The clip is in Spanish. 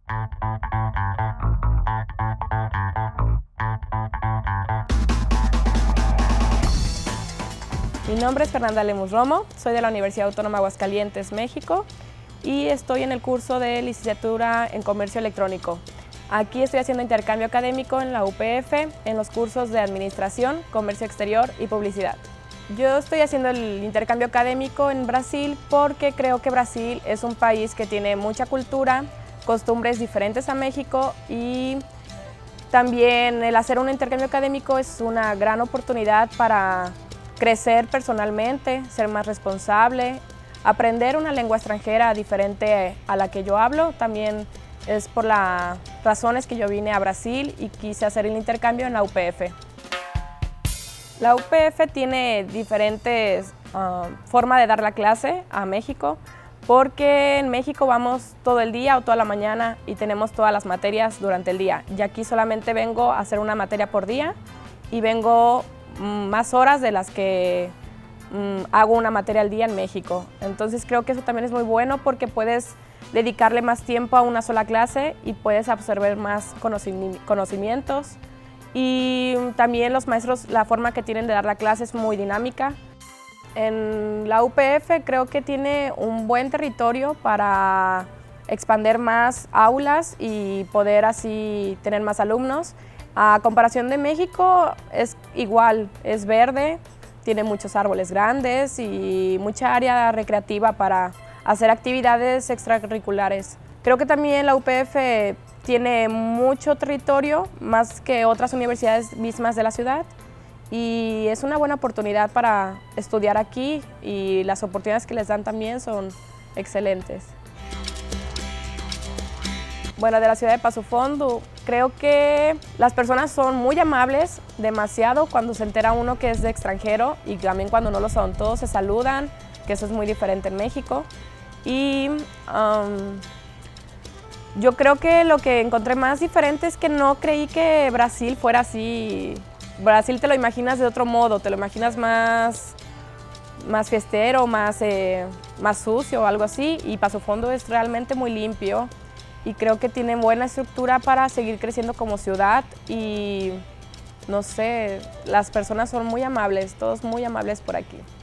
Mi nombre es Fernanda Lemus Romo, soy de la Universidad Autónoma de Aguascalientes, México, y estoy en el curso de licenciatura en Comercio Electrónico. Aquí estoy haciendo intercambio académico en la UPF, en los cursos de Administración, Comercio Exterior y Publicidad. Yo estoy haciendo el intercambio académico en Brasil porque creo que Brasil es un país que tiene mucha cultura, costumbres diferentes a México, y también el hacer un intercambio académico es una gran oportunidad para crecer personalmente, ser más responsable, aprender una lengua extranjera diferente a la que yo hablo. También es por las razones que yo vine a Brasil y quise hacer el intercambio en la UPF. La UPF tiene diferentes formas de dar la clase a México, porque en México vamos todo el día o toda la mañana y tenemos todas las materias durante el día. Y aquí solamente vengo a hacer una materia por día y vengo más horas de las que hago una materia al día en México. Entonces creo que eso también es muy bueno porque puedes dedicarle más tiempo a una sola clase y puedes absorber más conocimientos. Y también los maestros, la forma que tienen de dar la clase es muy dinámica. En la UPF creo que tiene un buen territorio para expandir más aulas y poder así tener más alumnos. A comparación de México es igual, es verde, tiene muchos árboles grandes y mucha área recreativa para hacer actividades extracurriculares. Creo que también la UPF tiene mucho territorio, más que otras universidades mismas de la ciudad, y es una buena oportunidad para estudiar aquí y las oportunidades que les dan también son excelentes. Bueno, de la ciudad de Paso Fundo, creo que las personas son muy amables, demasiado, cuando se entera uno que es de extranjero, y también cuando no lo son, todos se saludan, que eso es muy diferente en México. Y yo creo que lo que encontré más diferente es que no creí que Brasil fuera así. Brasil te lo imaginas de otro modo, te lo imaginas más fiestero, más sucio o algo así, y Paso Fundo es realmente muy limpio. Y creo que tiene buena estructura para seguir creciendo como ciudad y, no sé, las personas son muy amables, todos muy amables por aquí.